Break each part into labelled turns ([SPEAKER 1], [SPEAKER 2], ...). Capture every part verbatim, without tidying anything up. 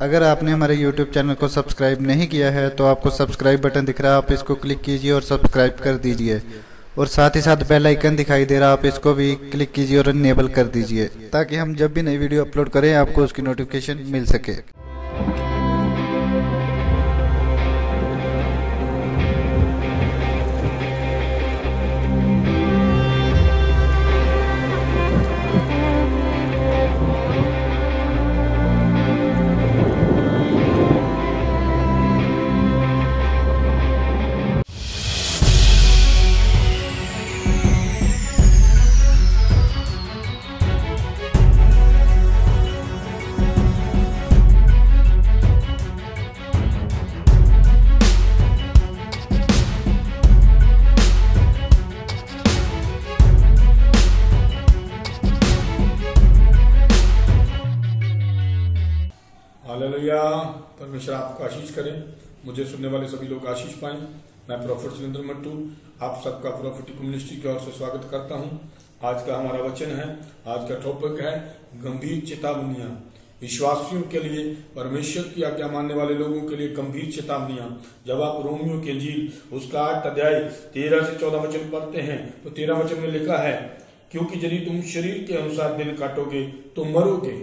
[SPEAKER 1] अगर आपने हमारे यूट्यूब चैनल को सब्सक्राइब नहीं किया है तो आपको सब्सक्राइब बटन दिख रहा है, आप इसको क्लिक कीजिए और सब्सक्राइब कर दीजिए। और साथ ही साथ बेल आइकन दिखाई दे रहा है, आप इसको भी क्लिक कीजिए और इनेबल कर दीजिए ताकि हम जब भी नई वीडियो अपलोड करें आपको उसकी नोटिफिकेशन मिल सके।
[SPEAKER 2] हालेलुया। परमेश्वर आपको आशीष करे, मुझे सुनने वाले सभी लोग आशीष पाएं। मैं प्रोफेट सुरेंद्र मट्टू आप सबका प्रोफेटिक मिनिस्ट्री की ओर से स्वागत करता हूं। आज का हमारा वचन है, आज का टॉपिक है गंभीर चेतावनियां। विश्वासियों के लिए, परमेश्वर की आज्ञा मानने वाले लोगों के लिए गंभीर चेतावनियां। जब आप रोमियो के इंजील उसका आठ अध्याय तेरह से चौदह वचन पढ़ते हैं तो तेरह वचन में लिखा है, क्योंकि यदि तुम शरीर के अनुसार दिन काटोगे तो मरोगे,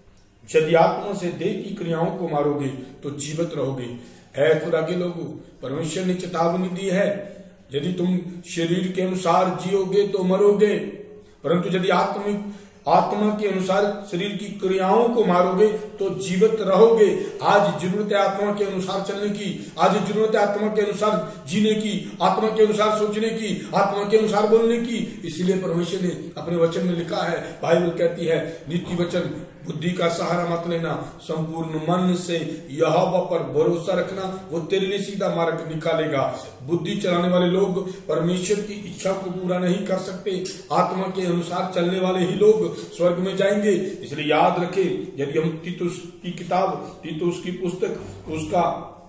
[SPEAKER 2] यदि आत्मा से देह की क्रियाओं को मारोगे तो जीवित रहोगे। ऐ खुदा के लोगों, परमेश्वर ने चेतावनी दी है, यदि तुम शरीर के अनुसार जियोगे तो मरोगे, परंतु यदि आत्मिक आत्मा के अनुसार शरीर की क्रियाओं को मारोगे तो जीवित रहोगे। आज जरूरत है आत्मा के अनुसार चलने की, आज जरूरत है आत्मा के अनुसार जीने की, आत्मा के अनुसार सोचने की, आत्मा के अनुसार बोलने की। इसलिए परमेश्वर ने अपने वचन में लिखा है, बाइबल कहती है, नीति वचन बुद्धि का सहारा मत लेना, संपूर्ण मन से यहोवा पर भरोसा रखना, वो तेरे लिए सीधा मार्ग निकालेगा। बुद्धि चलाने वाले लोग परमेश्वर की इच्छा को पूरा नहीं कर सकते, आत्मा के अनुसार चलने वाले ही लोग स्वर्ग में जाएंगे। इसलिए याद रखें, यदि हम तीतुस की किताब, तीतुस की पुस्तक उसका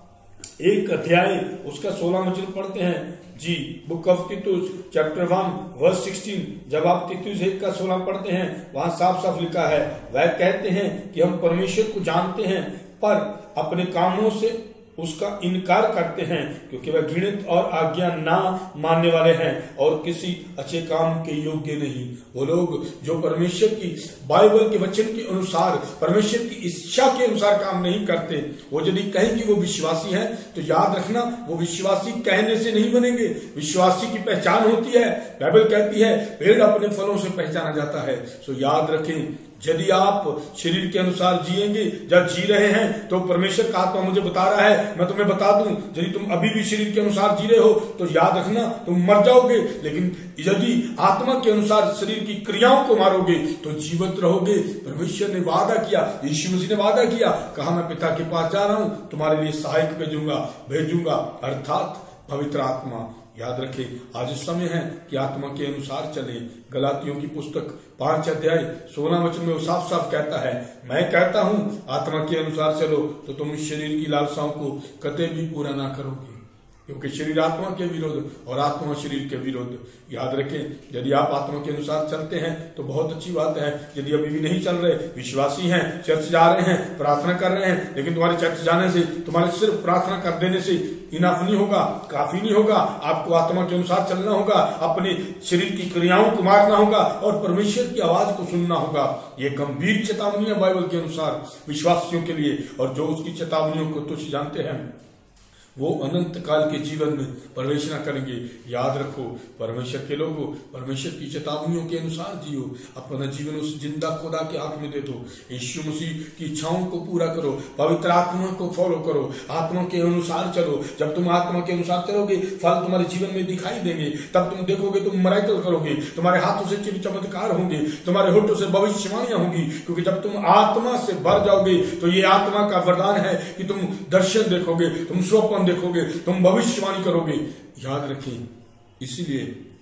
[SPEAKER 2] एक अध्याय उसका सोलह वचन पढ़ते हैं जी, book of Titus chapter one verse sixteen, जब आप तीतुस एक का सोलह पढ़ते हैं वहां साफ साफ लिखा है, वह कहते हैं कि हम परमेश्वर को जानते हैं पर अपने कामों से उसका इनकार करते हैं, क्योंकि वह घृणित और आज्ञा ना मानने वाले हैं और किसी अच्छे काम के योग्य नहीं। वो लोग जो परमेश्वर की बाइबल के वचन के अनुसार, परमेश्वर की इच्छा के अनुसार काम नहीं करते, वो यदि कहें कि वो विश्वासी हैं तो याद रखना, वो विश्वासी कहने से नहीं बनेंगे। विश्वासी की पहचान होती है, बाइबल कहती है पेड़ अपने फलों से पहचाना जाता है। सो याद रखें, यदि आप शरीर के अनुसार जिएंगे, जब जी रहे हैं तो परमेश्वर का आत्मा मुझे बता रहा है, मैं तुम्हें बता दूं, यदि तुम अभी भी शरीर के अनुसार जी रहे हो तो याद रखना तुम मर जाओगे, लेकिन यदि आत्मा के अनुसार शरीर की क्रियाओं को मारोगे तो जीवित रहोगे। परमेश्वर ने वादा किया, यीशु मसीह ने वादा किया, कहा मैं पिता के पास जा रहा हूं, तुम्हारे लिए सहायक भेजूंगा भेजूंगा अर्थात पवित्र आत्मा। याद रखें, आज समय है कि आत्मा के अनुसार चले। गलातियों की पुस्तक पांच अध्याय सोलह वचन में वो साफ साफ कहता है, मैं कहता हूं आत्मा के अनुसार चलो तो तुम शरीर की लालसाओं को कतई भी पूरा ना करोगे, क्योंकि शरीर आत्मा के विरुद्ध और आत्मा शरीर के विरुद्ध। याद रखें, यदि आप आत्मा के अनुसार चलते हैं तो बहुत अच्छी बात है। यदि अभी भी नहीं चल रहे, विश्वासी हैं, चर्च जा रहे हैं, प्रार्थना कर रहे हैं, लेकिन तुम्हारे चर्च जाने से, तुम्हारे सिर्फ प्रार्थना कर देने से इनफ नहीं होगा, काफी नहीं होगा। आपको आत्मा के अनुसार चलना होगा, अपने शरीर की क्रियाओं को मारना होगा और परमेश्वर की आवाज को सुनना होगा। ये गंभीर चेतावनी है बाइबल के अनुसार विश्वासियों के लिए, और जो उसकी चेतावनियों को तुच्छ जानते हैं वो अनंत काल के जीवन में प्रवेश न करेंगे। याद रखो, परमेश्वर के लोगों, परमेश्वर की चेतावनियों के अनुसार जियो, अपना जीवन उस जिंदा खुदा के हाथ में दे दो। यीशु मसीह की इच्छाओं को पूरा करो, पवित्र आत्मा को फॉलो करो, आत्मा के अनुसार चलो। जब तुम आत्मा के अनुसार चलोगे, फल तुम्हारे जीवन में दिखाई देंगे। तब तुम देखोगे, तुम मिरेकल करोगे, तुम्हारे हाथों से चिन्ह चमत्कार होंगे, तुम्हारे होठों से भविष्यवाणियां होंगी, क्योंकि जब तुम आत्मा से भर जाओगे तो ये आत्मा का वरदान है कि तुम दर्शन देखोगे, तुम स्वप्न देखोगे, तुम भविष्यवाणी करोगे। याद रखें, इसीलिए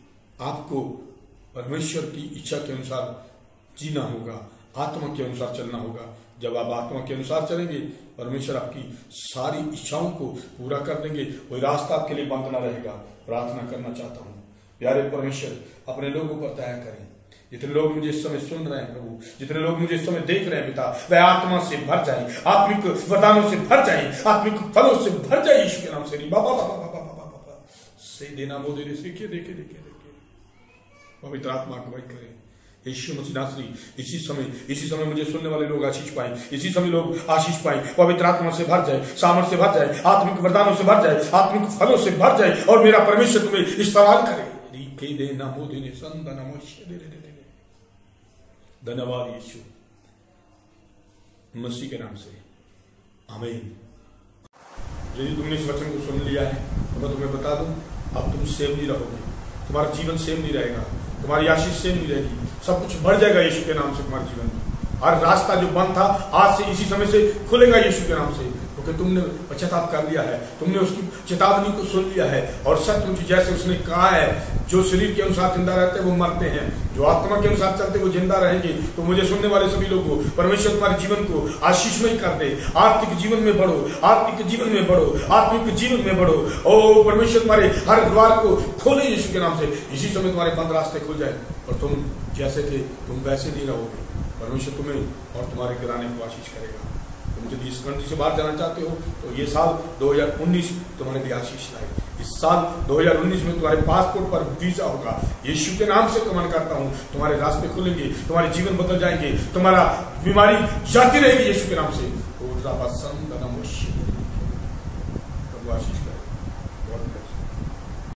[SPEAKER 2] आपको परमेश्वर की इच्छा के अनुसार जीना होगा, आत्मा के अनुसार चलना होगा। जब आप आत्मा के अनुसार चलेंगे, परमेश्वर आपकी सारी इच्छाओं को पूरा कर देंगे, कोई रास्ता आपके लिए बंद ना रहेगा। प्रार्थना करना चाहता हूं, प्यारे परमेश्वर, अपने लोगों पर दया करें। जितने लोग मुझे इस समय सुन रहे हैं प्रभु, जितने लोग मुझे इस समय देख रहे हैं पिता, वह आत्मा से भर जाए, आत्मिक वरदानों से भर जाए, आत्मिक फलों से भर जाए यीशु के नाम से। बाबा बाबा बाबा बाबा बाबा से देना मो देने से के देखे देखे देखे पवित्र आत्मा अगुवाई करे यीशु मसीह नासरी। इसी समय इसी समय मुझे सुनने वाले लोग आशीष पाए, इसी समय लोग आशीष पाए, पवित्र आत्मा से भर जाए, सामर्थ से भर जाए, आत्मिक वरदानों से भर जाए, आत्मिक फलों से भर जाए, और मेरा परमेश्वर तुम्हें इस्तेमाल करे। धन्यवाद यीशु मसीह के नाम से, आमीन। यदि तुमने इस वचन को सुन लिया है तो मैं तुम्हें बता दूं, अब तुम सेव नहीं रहोगे, तुम्हारा जीवन सेव नहीं रहेगा, तुम्हारी आशीष सेव नहीं रहेगी, सब कुछ बढ़ जाएगा यीशु के नाम से तुम्हारे जीवन में। हर रास्ता जो बंद था आज से इसी समय से खुलेगा यीशु के नाम से, क्योंकि तुमने पश्चाताप कर लिया है, तुमने उसकी चेतावनी को सुन लिया है। और सचमुच जैसे उसने कहा है, जो शरीर के अनुसार जिंदा रहते हैं वो मरते हैं, जो आत्मा के अनुसार चलते वो जिंदा रहेंगे। तो मुझे सुनने वाले सभी लोगों को परमेश्वर तुम्हारे जीवन को आशीषमय कर दे, आत्मिक जीवन में बढ़ो, आत्मिक जीवन में बढ़ो, आत्मिक जीवन में बढ़ो। ओ परमेश्वर तुम्हारे हर द्वार को खोले यीशु के नाम से, इसी समय तुम्हारे बंद रास्ते खुल जाए और तुम जैसे थे तुम वैसे नहीं रहोगे। परमेश्वर तुम्हें और तुम्हारे घराने को आशीष करेगा। तुम यदि इस कंट्री से बाहर जाना चाहते हो तो ये साल दो हज़ार उन्नीस तुम्हारे लिए आशीष लाए। इस साल दो हज़ार उन्नीस में तुम्हारे पासपोर्ट पर वीजा होगा। यीशु के नाम से कमान करता हूं, तुम्हारे रास्ते खुलेंगे, तुम्हारे जीवन बदल जाएंगे, तुम्हारा बीमारी जाती रहेगी यीशु के नाम से। प्रभु आशीष